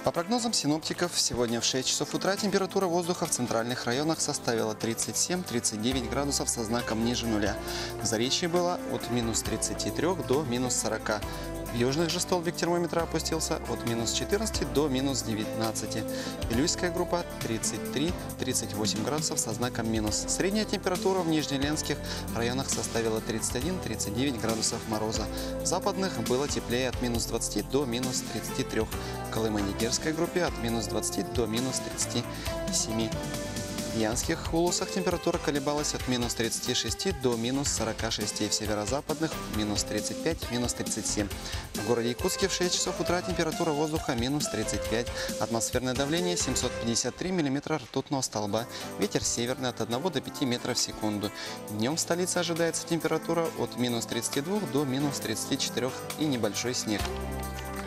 По прогнозам синоптиков, сегодня в 6 часов утра температура воздуха в центральных районах составила 37-39 градусов со знаком ниже нуля. В Заречье было от минус 33 до минус 40. В южных же столбик термометра опустился от минус 14 до минус 19. Вилюйская группа 33-38 градусов со знаком минус. Средняя температура в нижнеленских районах составила 31-39 градусов мороза. В западных было теплее от минус 20 до минус 33. В Колымо-Нигерской группе от минус 20 до минус 37. В Янских улусах температура колебалась от минус 36 до минус 46, в северо-западных минус 35, минус 37. В городе Якутске в 6 часов утра температура воздуха минус 35, атмосферное давление 753 миллиметра ртутного столба, ветер северный от 1 до 5 метров в секунду. Днем в столице ожидается температура от минус 32 до минус 34 и небольшой снег.